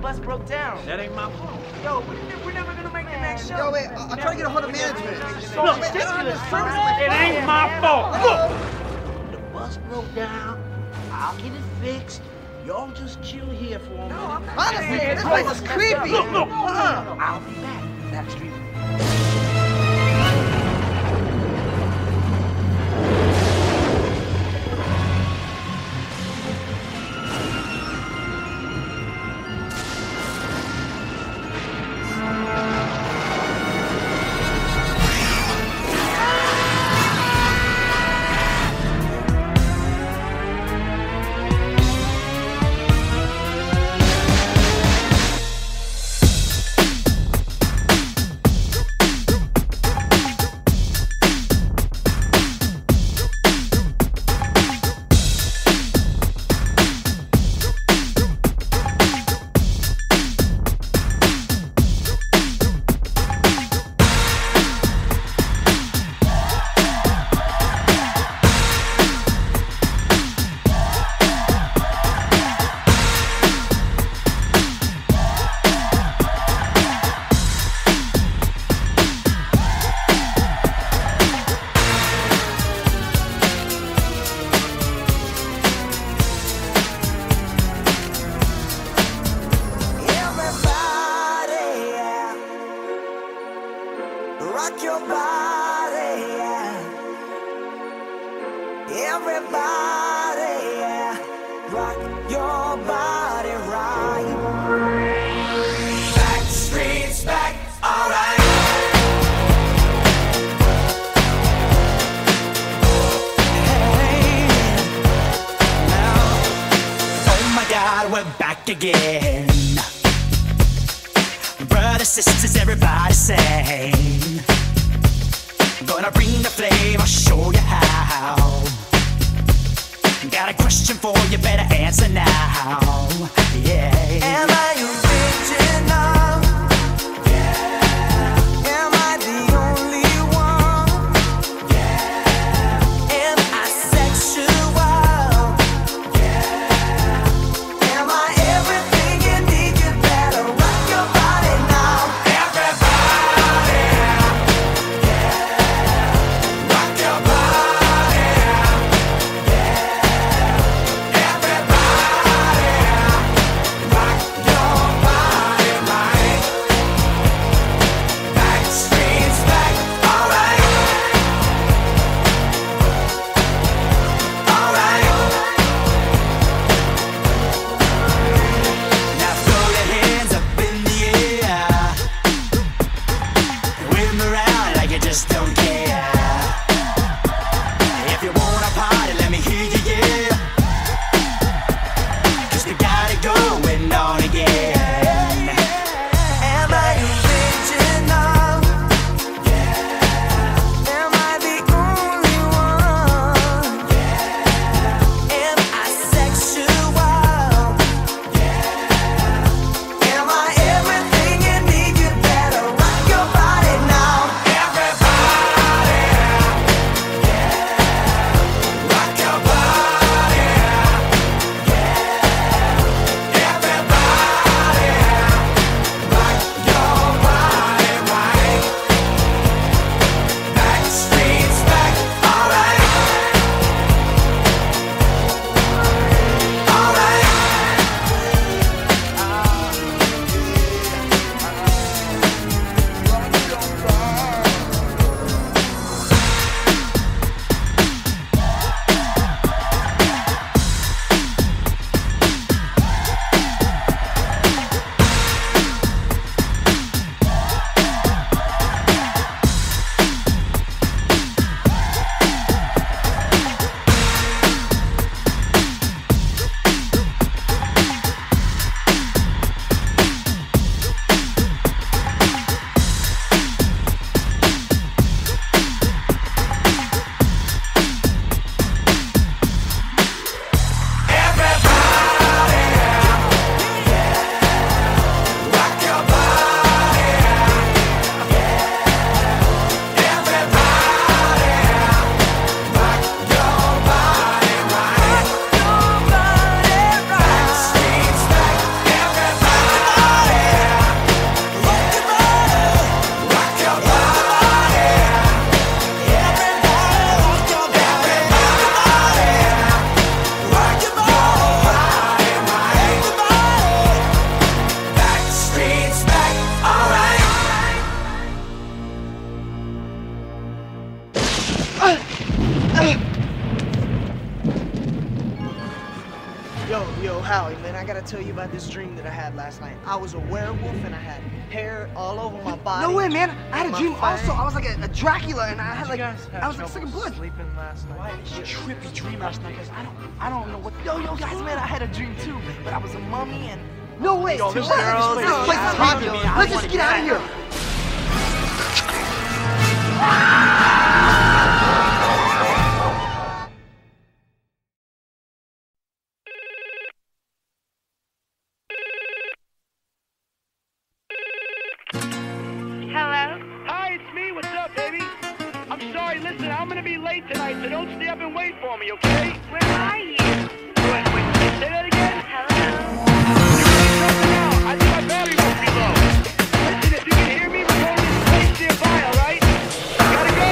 bus broke down. That ain't my fault. Yo, we're never gonna make the next show. Yo, wait, I'll try to get a hold of management. Look, it ain't my fault. Look, the bus broke down. I'll get it fixed. Y'all just chill here for a minute. Honestly, this place is creepy. Look. I'll be back. Backstreet. Rock your body, yeah. Everybody, yeah. Rock your body right. Back streets back, alright. Hey, now, oh my God, we're back again. Brothers, sisters, everybody sing. Gonna bring the flame, I'll show you how. Got a question for you, better answer now. Yeah. Am I original? Yeah. Am I the only one? Yeah. Am I sexual? Yeah. Am I everything you need? You better rock your body now. Everybody, yeah. Rock your body, yeah. Everybody. I gotta tell you about this dream that I had last night. I was a werewolf and I had hair all over my body. No way, man. I had a dream also. I was like a Dracula and I had like, I was like sucking blood. Sleeping last night. It's a trippy dream last night, guys. I don't know what. Yo, guys, man, I had a dream too, but I was a mummy and. No way. Yo, This this girl- place is haunted me. Let's just get out of here. Hello? Hi, it's me. What's up, baby? I'm sorry. Listen, I'm gonna be late tonight, so don't stay up and wait for me, okay? Where are you? Wait, say that again? Hello? I think my battery must be low. Listen, if you can hear me, we're going to this place nearby, alright? Gotta go!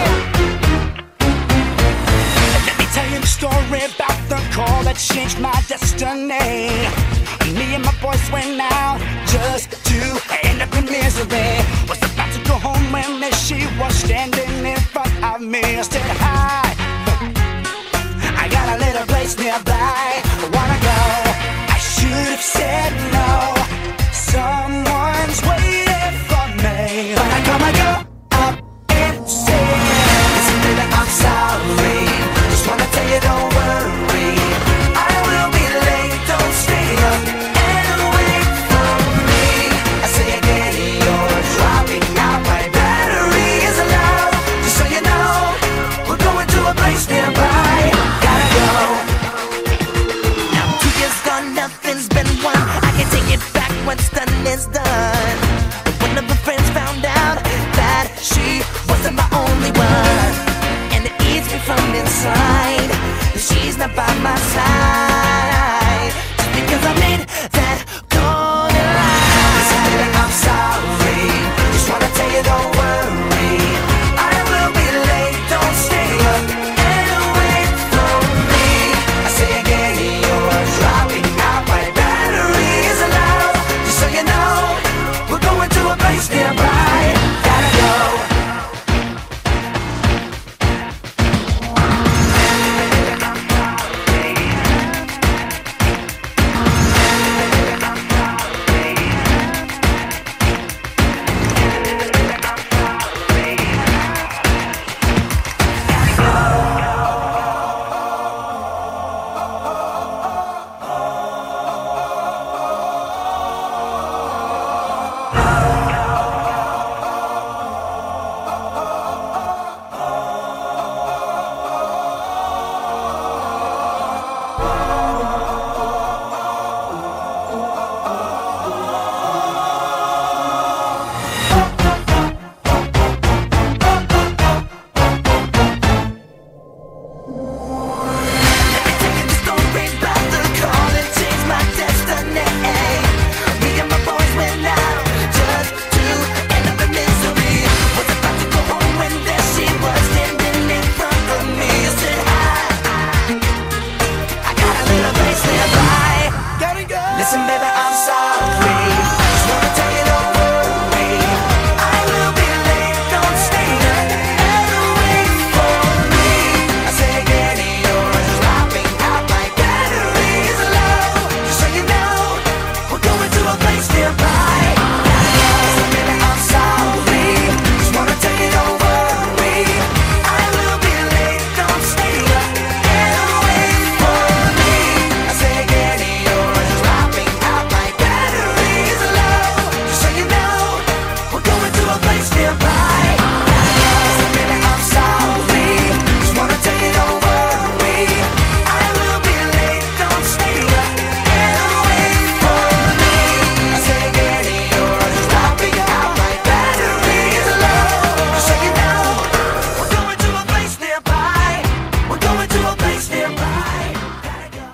Let me tell you the story about the call that changed my destiny. Me and my boys went out just to end up in misery. Was about to go home when there she was standing in front of me. I said, hi, I got a little place nearby. Wanna go? I should have said no. Someone's waiting for me. But I gotta go up and say, listen, baby, I'm sorry. Just wanna tell you, don't worry. I will be late, don't stay up and wait for me. I say again, you're dropping out. My battery is low. Just so you know, we're going to a place nearby. Gotta go. Now 2 years gone, nothing's been won. I can take it back, what's done is done. But one of her friends found out that she wasn't my only one, and it eats me from inside that she's not by my side. Just because I made that corner line. Listen, baby, I'm sorry. Just wanna tell you, don't worry. I will be late, don't stay up and wait for me. I say again, you're dropping out. My battery is low. Just so you know, we're going to a place nearby. Gotta go. Listen, baby, I'm sorry. Just wanna tell you, don't worry. I will be late, don't stay up and wait for me. I say again, you're dropping out. My battery is low. Just so you know, we're going to a place nearby. Listen, baby, I'm sorry. Just wanna tell you, don't worry. I will be late, don't stay up and wait for me. I say again, you're dropping out. My battery is low. Just so you know, we're going to a place nearby. Listen, baby, I'm sorry. Just wanna tell you, don't worry. I will be late, don't stay up and wait for me. I say again, you're dropping out. My battery is low. Just so you know, we're going to a place nearby. We're going to a place nearby. Gotta go.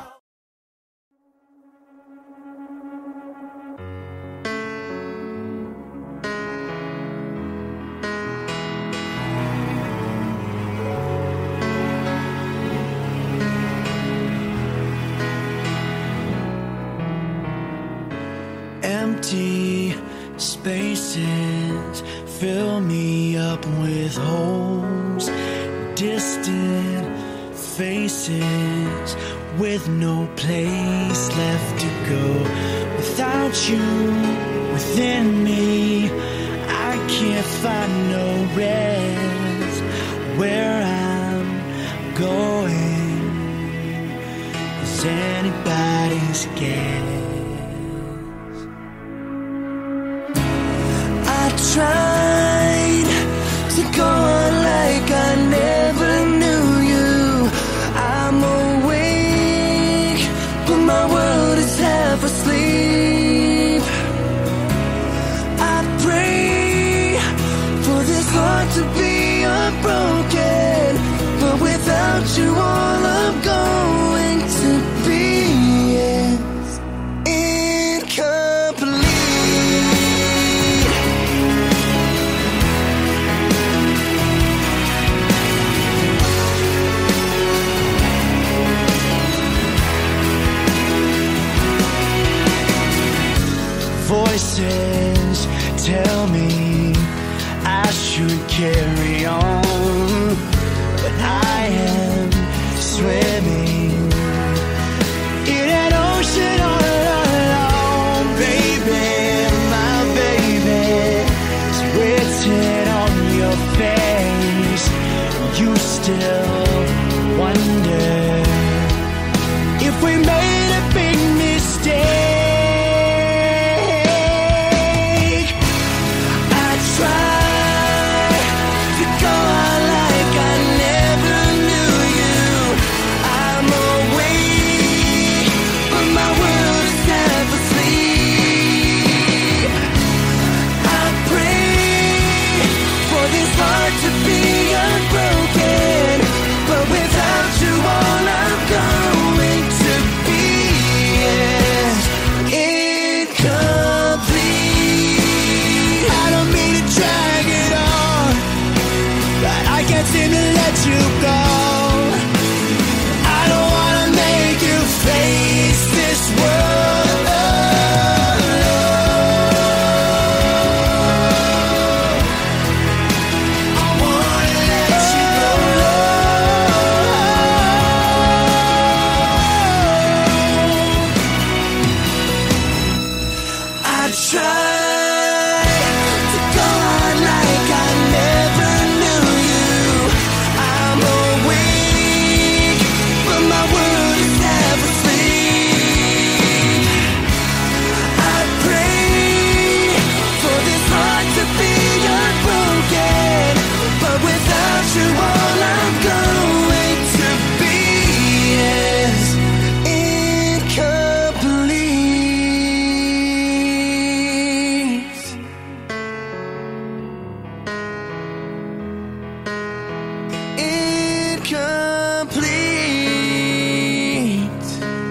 Empty spaces fill me up with holes. Distant faces with no place left to go. Without you within me, I can't find no rest where I'm going. Is anybody's guess? I tried to go on like I never knew you. I'm awake, but my world is half asleep. I pray for this heart to be unbroken, but without you all I'm going to be is incomplete. Voices tell me I should carry on, but I am swimming in an ocean all alone. Baby, my baby, it's written on your face. You still wonder if we made a big mistake. Seem to let you go. I don't wanna make you face this world alone. I wanna let you go. I tried to go on like I never knew you. I'm awake, but my world is half asleep. I pray for this heart to be unbroken, but without you all I'm going to be is incomplete. Incomplete.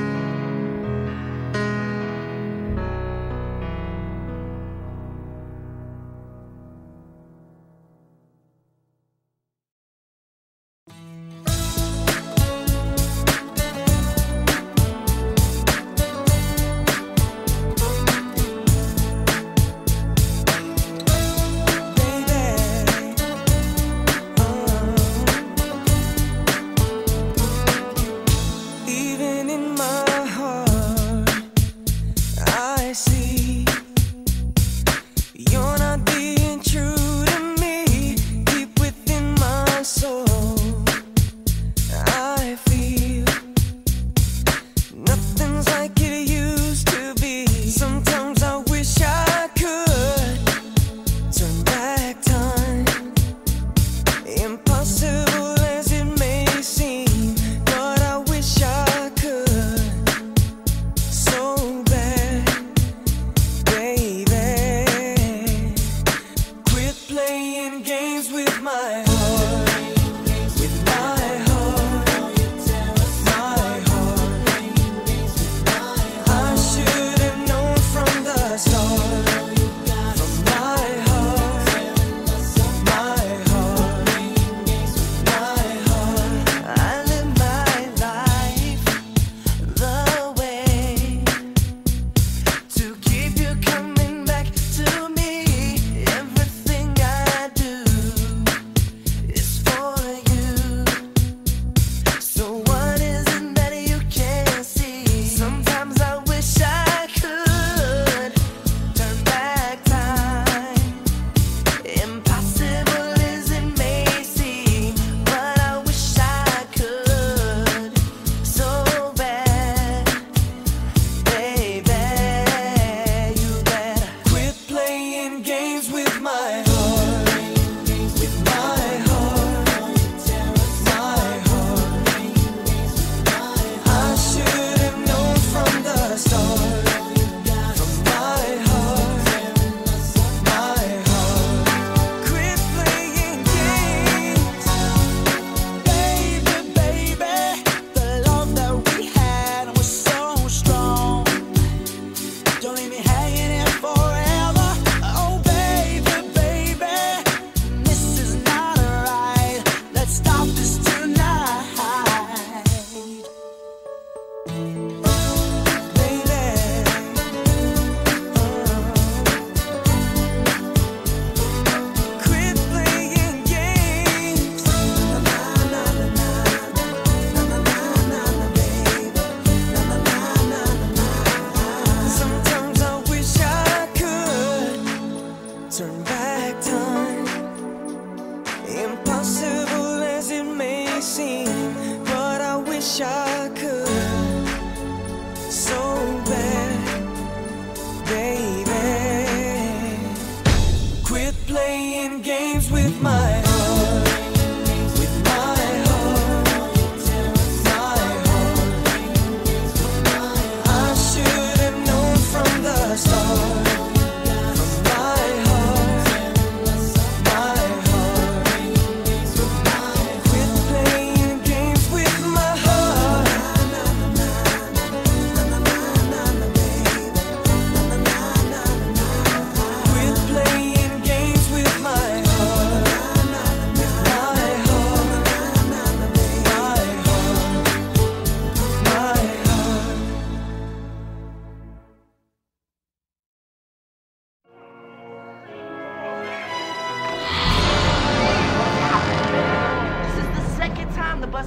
Even in my heart, I see you're not being true to me. Deep within my soul, I feel nothing's like it used to be. Sometimes I wish I could turn back time. Impossible as it may seem, but I wish I could so bad.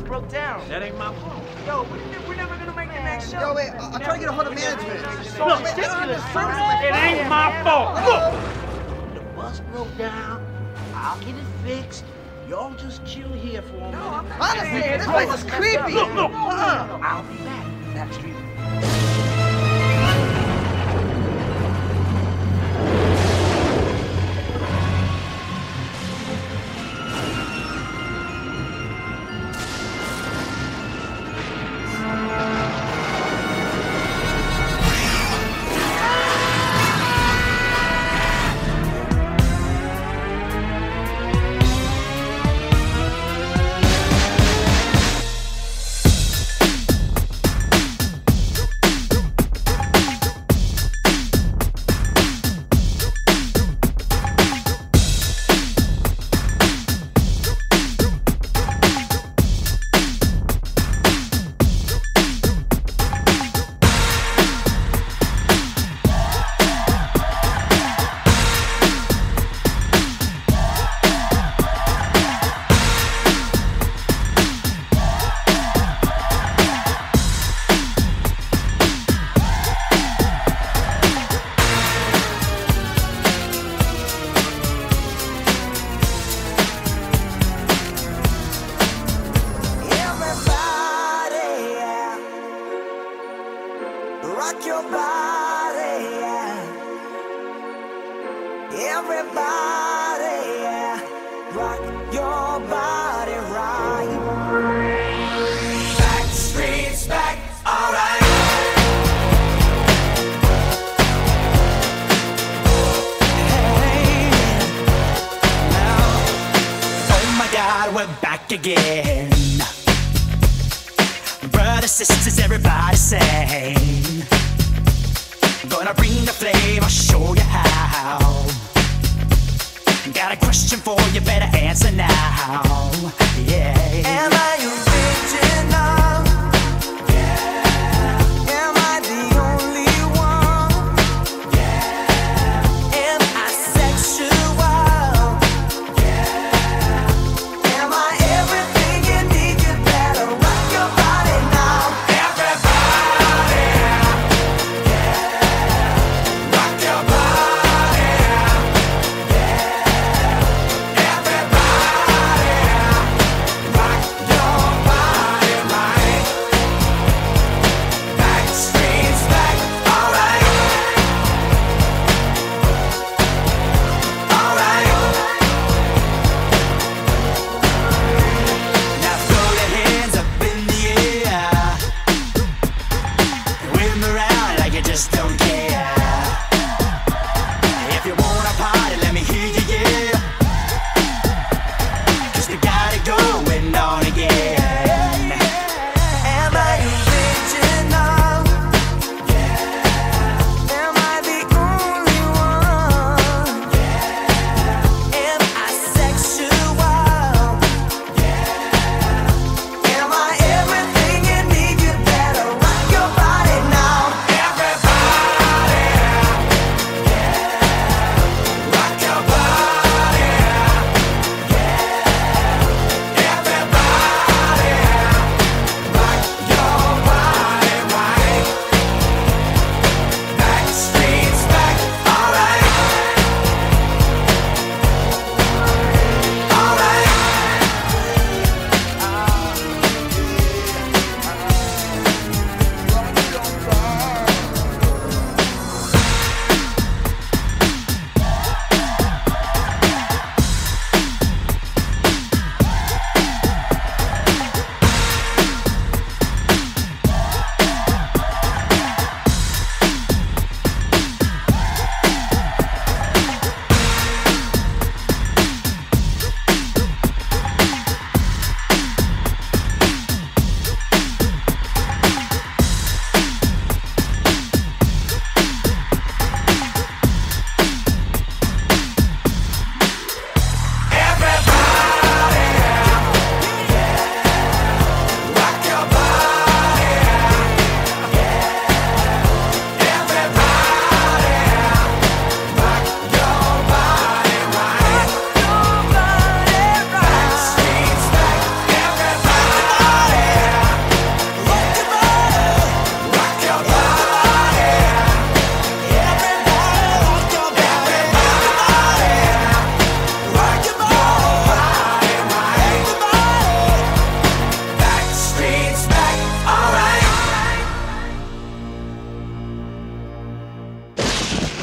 broke down. That ain't my fault. Yo, we're never gonna make the next show. Yo, wait, I'm trying to get a hold of management. Look, it ain't my fault. Look. The bus broke down. I'll get it fixed. Y'all just chill here for a minute. Honestly, this place is creepy. Look. I'll be back. Backstreet. Rock your body, yeah. Everybody, yeah. Rock your body right. Back streets back, alright. Hey, now, oh my God, we're back again. Brothers, sisters, everybody sing. Gonna bring the flame, I'll show you how. Got a question for you, better answer now. Yeah. Am I original? Yeah. Am I the only one? Yeah. Am I sexual? Yeah. Am I everything you need? You better rock your body now. Everybody, yeah. Rock your body, yeah.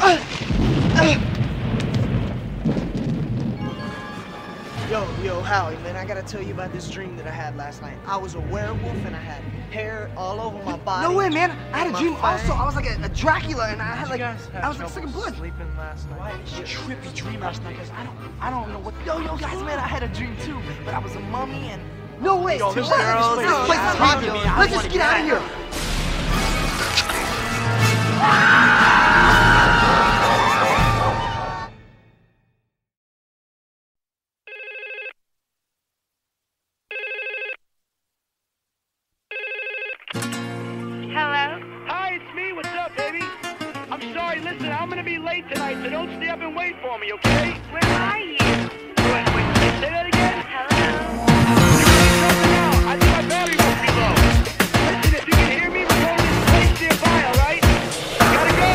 Yo, Howie, man, I gotta tell you about this dream that I had last night. I was a werewolf and I had hair all over my body. No way, man. I had a My dream fang. also. I was like a Dracula, and I had like I was like trouble sucking blood. sleeping last night. Why did you trippy dream last night? Cause I don't know what. Yo, guys, man, I had a dream too, but I was a mummy and. No way. Yo, this this girl- place is haunted, man. Let's just get out of here. Hello? Hi, it's me. What's up, baby? I'm sorry. Listen, I'm gonna be late tonight, so don't stay up and wait for me, okay? Where are you? Wait, say that again? Hello? I think my battery must be low. Listen, if you can hear me, we're going to this place nearby, alright? Gotta go!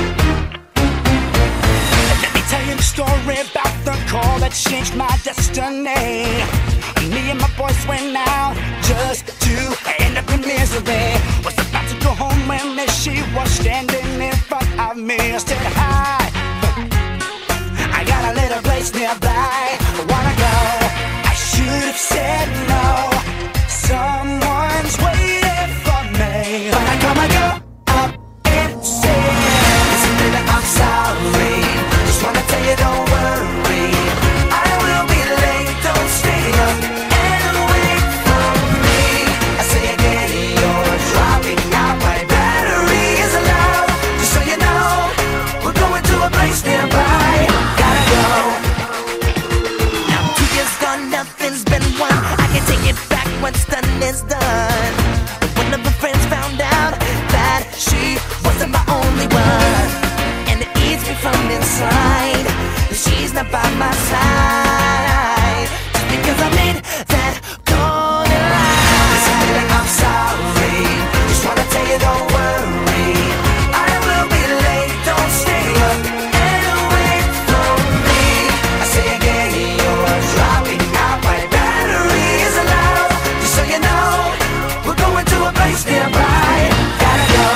Let me tell you the story about the call that changed my destiny. Me and my boys went out just to end up in misery. Was about to go home when there she was standing in front of me. I said, hi, I got a little place nearby. I wanna go. I should have said no. Someone's waiting for me. But I gotta go up and say, listen, baby, I'm sorry. Just wanna tell you, don't worry. I will be late, don't stay up and wait for me. I say again, you're dropping out. My battery is low. Just so you know, we're going to a place nearby. Gotta go. Now 2 years gone, nothing's been won. I can take it back, what's done is done. But one of her friends found out that she wasn't my only one, and it eats me from inside that she's not by my side. Just because I made that corner line. Listen, baby, I'm sorry. Just wanna tell you, don't worry. I will be late, don't stay up and wait for me. I say again, you're dropping out. My battery is low. Just so you know, we're going to a place nearby. Gotta go.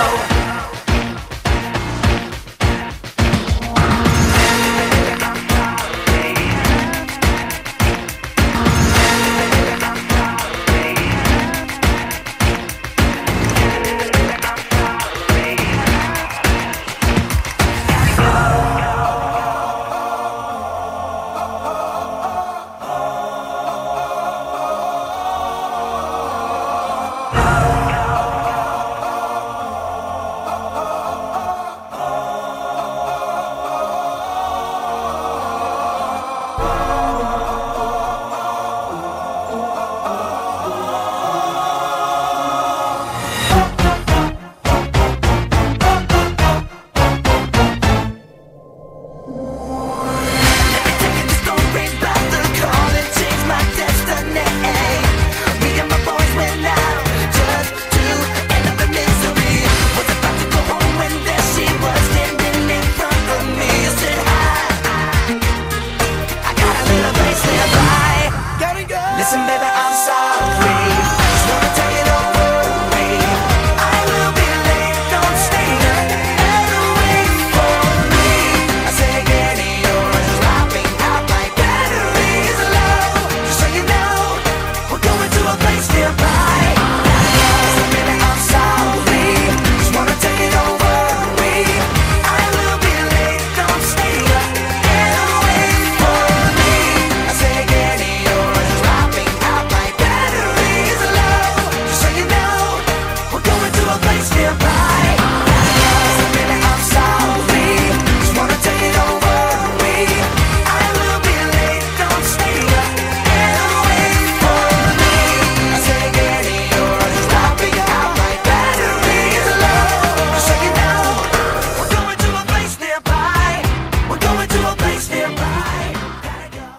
Listen, baby, I'm sorry. Just wanna tell you, don't worry. I will be late, don't stay up and wait for me. I say again, you're dropping out. My battery is low. Just so you know, we're going to a place nearby. Listen, baby, I'm sorry. Just wanna tell you, don't worry. I will be late, don't stay up and wait for me. I say again, you're dropping out. My battery is low. Just so you know, we're going to a place nearby. Listen, baby, I'm sorry. Just wanna tell you, don't worry. I will be late, don't stay up and wait for me. I say again, you're dropping out. My battery is low. Just so you know, we're going to a place nearby. We're going to a place nearby. Gotta go.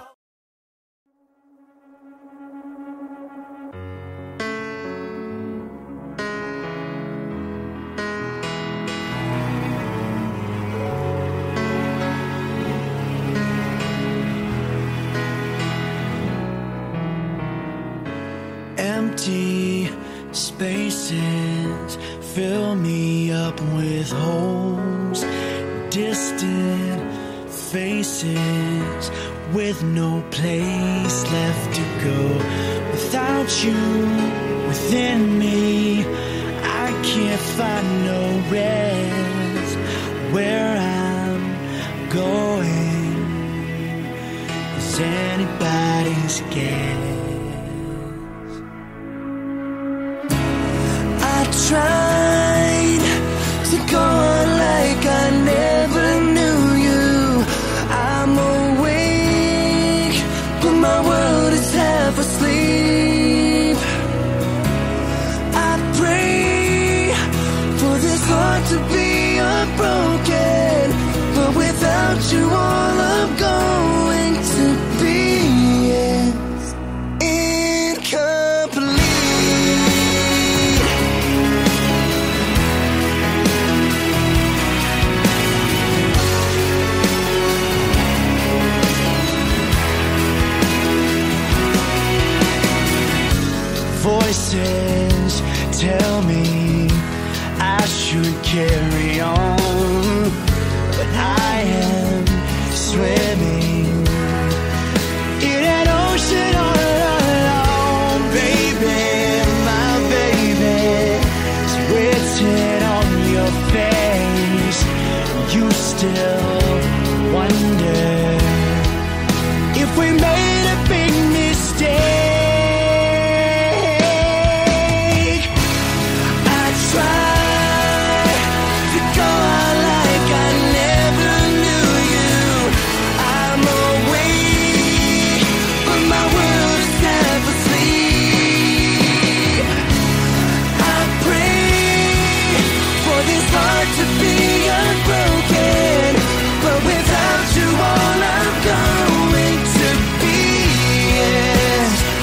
Empty spaces fill me up with holes. distant faces with no place left to go. Without you within me, I can't find no rest. Where I'm going is anybody's guess. I tried to go on like I never knew you. I'm awake, but my world is half asleep. I pray for this heart to be unbroken, but without you all I'm going to be is incomplete. Voices tell me I should carry on, but I am swimming in an ocean all alone. Baby, my baby, it's written on your face. You still wonder if we made a big mistake. To be unbroken, but without you all I'm going to be is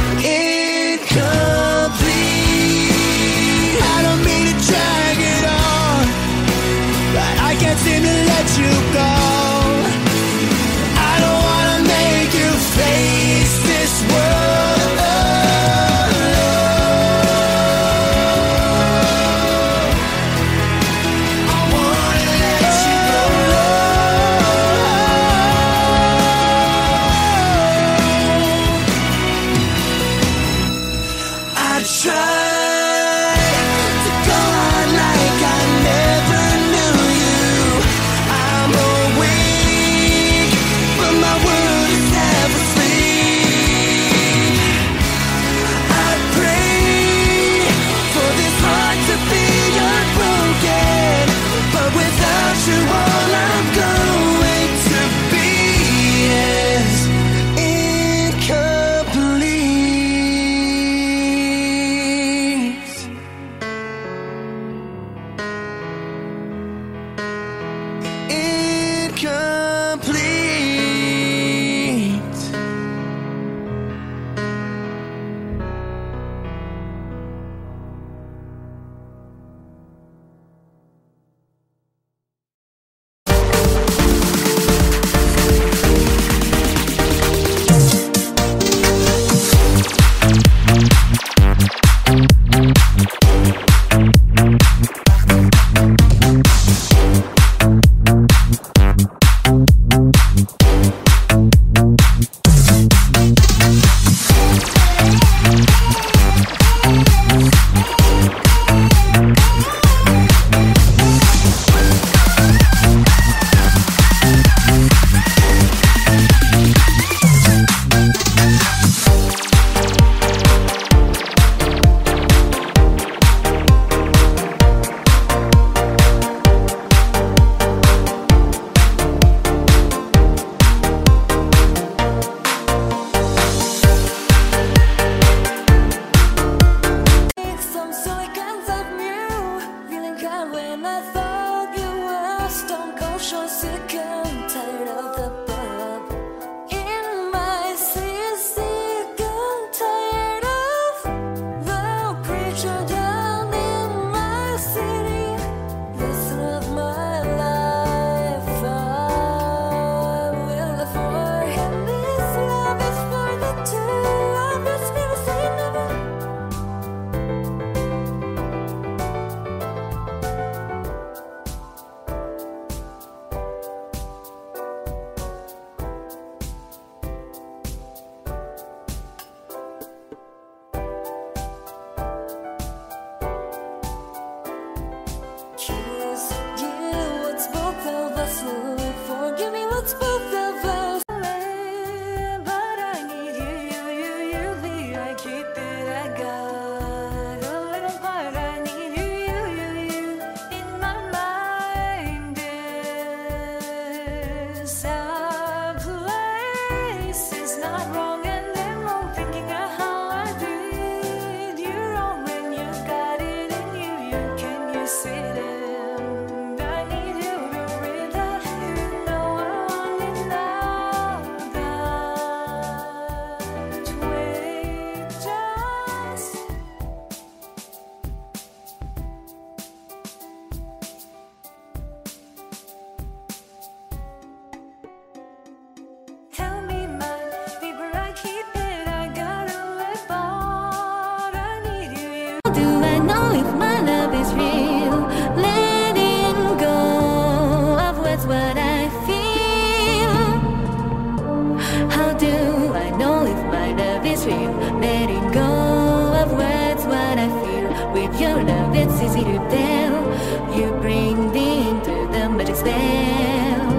it's easy to tell. You bring me into the magic spell.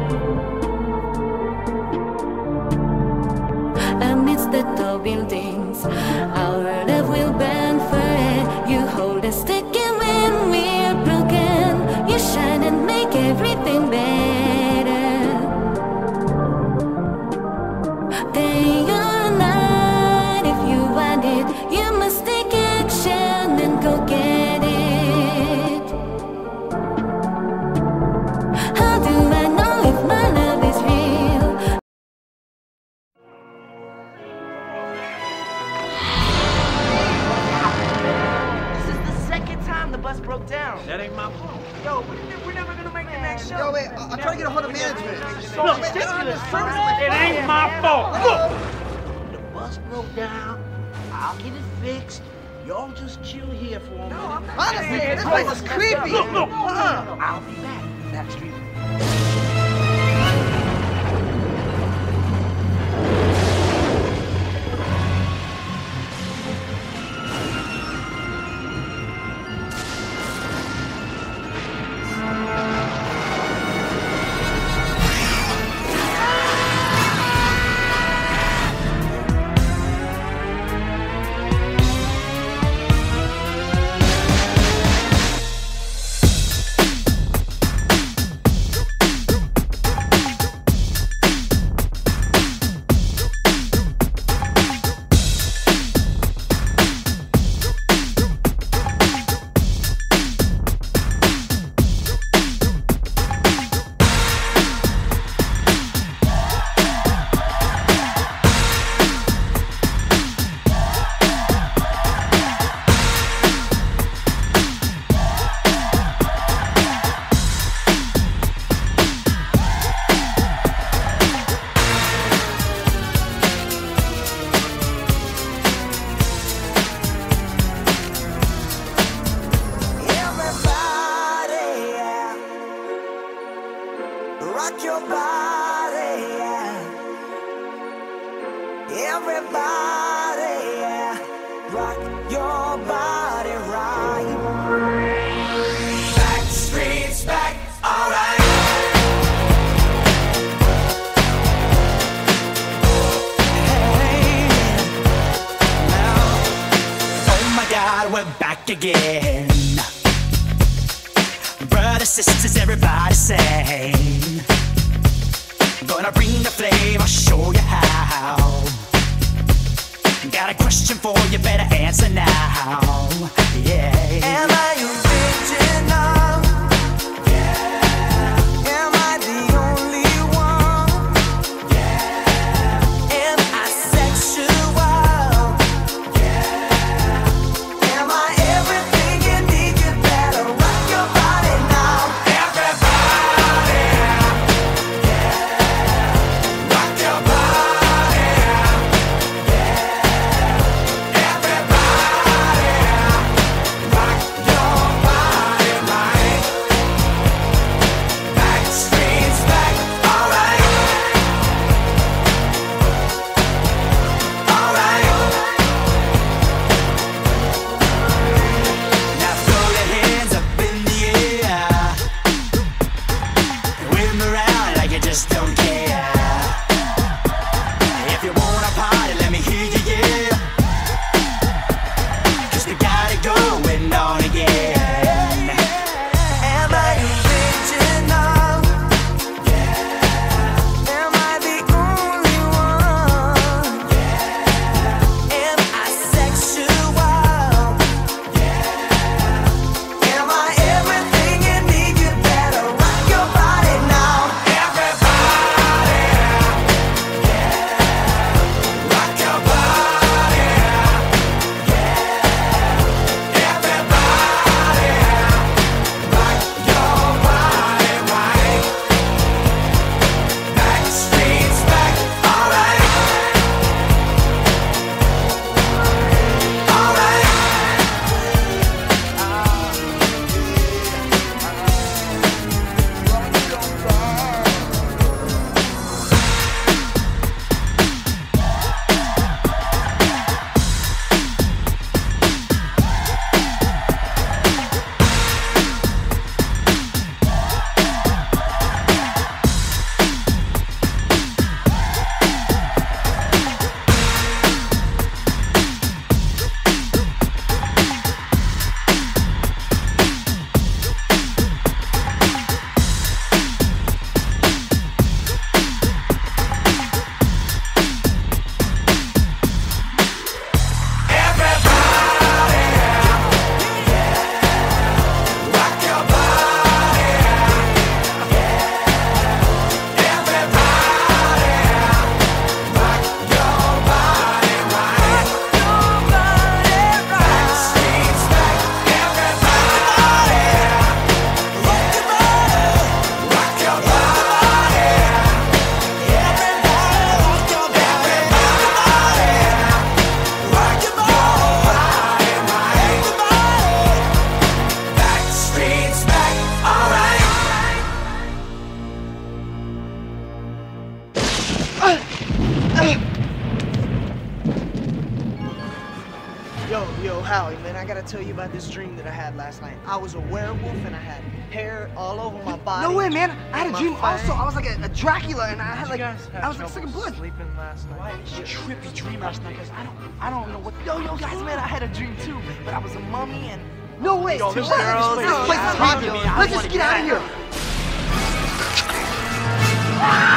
Amidst the tall buildings, our love will burn forever. You hold us sticky when we're broken. You shine and make everything better. Day or night, if you want it, you must take action and go get it. How do I know if my love is real? This is the second time the bus broke down. That ain't my fault. Yo, we're never gonna make the next show. Yo, wait, I'm trying to get a hold of management. Look, it ain't my fault. Look, the bus broke down. I'll get it fixed. Y'all just chill here for a minute. Honestly, this place is creepy. Look. I'll be back. That street. Rock your body, yeah. Everybody, yeah. Rock your body right. Back streets back, alright. Hey, now, oh my God, we're back again. Brothers, sisters, everybody sing. Gonna bring the flame, I'll show you how. Got a question for you, better answer now. Yeah. Am I original? Yeah. Am I the only one? Yeah. Am I sexual? Yeah. Am I everything you need? You better rock your body now. Everybody, yeah. Rock your body, yeah. Everybody, rock your body right. Yo, Howie, man, I gotta tell you about this dream that I had last night. I was a werewolf and I had hair all over my body. No way, man. I had a My dream fangs. also. I was like a Dracula, and I had like, guys have I was like trouble sucking blood. sleeping last night? Why did you trippy dream last night? Cause I don't know what. Yo, guys, man, I had a dream too, but I was a mummy and. No way. Yo, this this girl- place is haunted. Let's just get out of here.